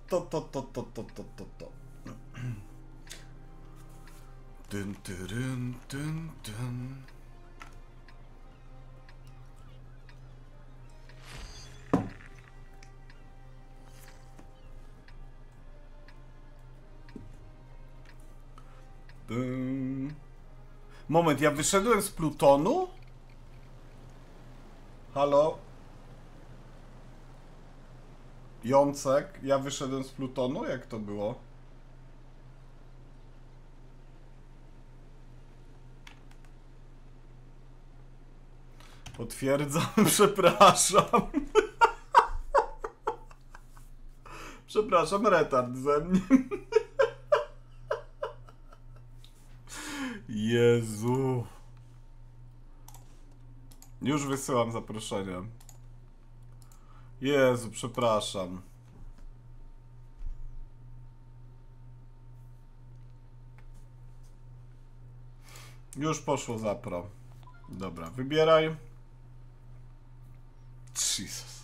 Dyn, dyn, dyn, dyn. Moment, ja wyszedłem z Plutonu? Halo? Jącek, ja wyszedłem z Plutonu? Jak to było? Potwierdzam, przepraszam. Przepraszam, retard ze mnie. Jezu. Już wysyłam zaproszenie. Jezu, przepraszam. Już poszło zapro. Dobra, wybieraj. Jesus.